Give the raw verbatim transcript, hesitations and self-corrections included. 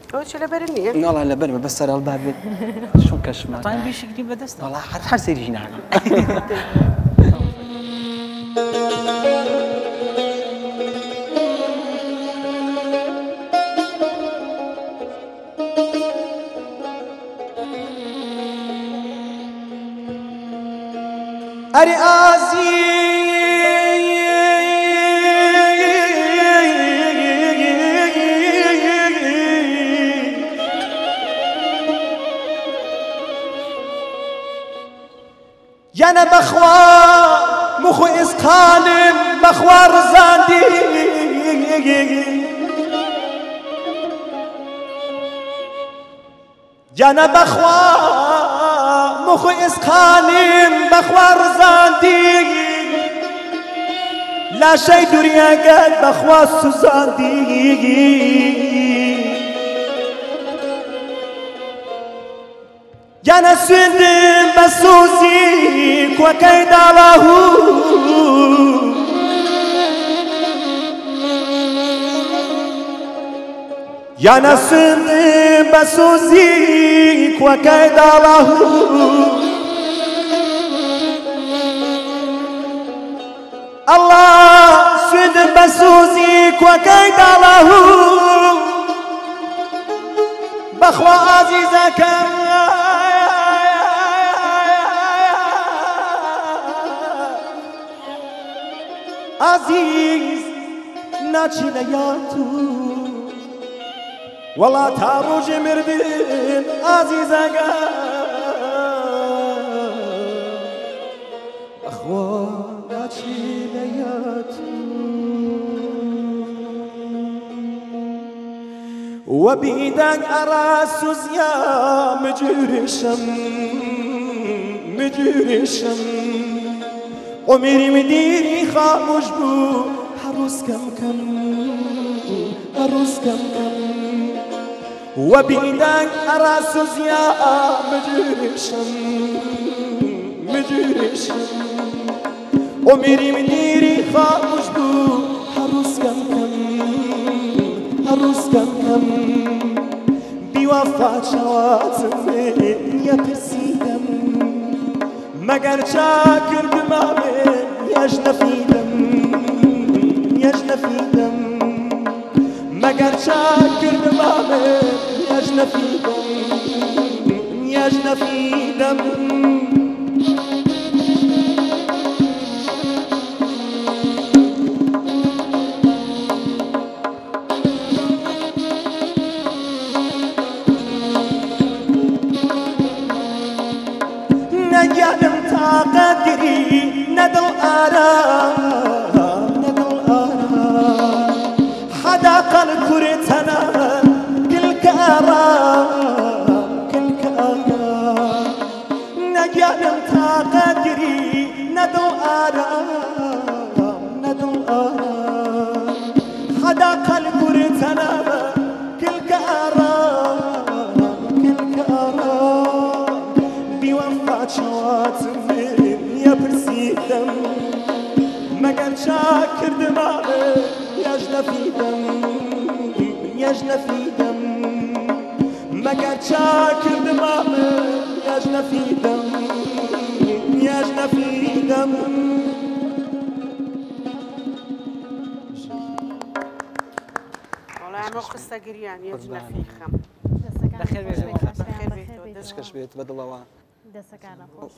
ئەو چ لەبەر نییە؟ ناڵا لەبەرمە بەس سەر هەڵدا بێت چۆن کەشمە تایم بێشکلی بەدەستە وەڵا هەر هەر سەیری ناکەم أري آزي يانا بخوا مخو إسقالم بخوا رزاندي يانا بخوا مخو إسقالم بخوا رزاندي لا شي دوريا قد بخوا سوزاندي يانا سندم بسوزيك وكيد الله يانا سندم بسوزيك وكيد الله الله سندم بسوزيك وكيد الله بخوا عزيزك عزيز ناچی لیاتو ولا تاروج مردين عزيز اگا اخوا ناچی لیاتو وبيدك اراسوز يا مجرشم مجرشم عمري مديري خاموش بو حروس كم كم حروس كم كم وبيدك أراسوز يا مجرشم مجرشم عمري مديري خاموش بو حروس كم كم حروس كم كم بوفا شواتم يا برسيدم مگر چاکر دمامه یاش نفیدم یاش نفیدم مگر چاکر دمامه یاش نفیدم یاش نفیدم نجعلم قدري ندل آرام ندل آرام حداق الكرتنا كلك آرام كلك آرام نجعلم قدري ندل آرام ندل آرام حداق الكرتنا كلك آرام كلك آرام بوفا شواتم يا برسيدم مگر شاكر دماغي ياش نفيدم ياش نفيدم مگر شاكر دماغي ياش نفيدم ياش نفيدم والله عمو قصة قريان يجنا فيخم بخير بيت بخير بيت دەستکەش بێت بەدڵەوە دەسەکانە خۆش